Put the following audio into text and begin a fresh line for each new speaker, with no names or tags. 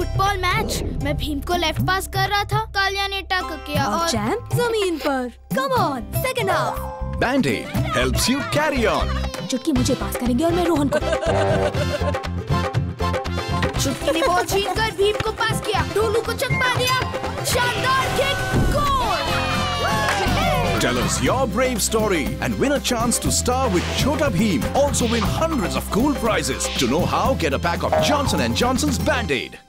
Football match. मैं भीम को left पास कर रहा था, कालिया ने टैकल किया और
चैंप जमीन पर। Come on, second half.
Band-Aid helps you carry on.
चुटकी मुझे पास करेंगे और मैं रोहन को।
चुटकी ने बॉल छीनकर भीम को पास किया, ढोलू को चकमा दिया, शानदार kick, goal!
Tell us your brave story and win a chance to star with Chhota Bheem. Also win hundreds of cool prizes. To know how, get a pack of Johnson & Johnson's Band-Aid.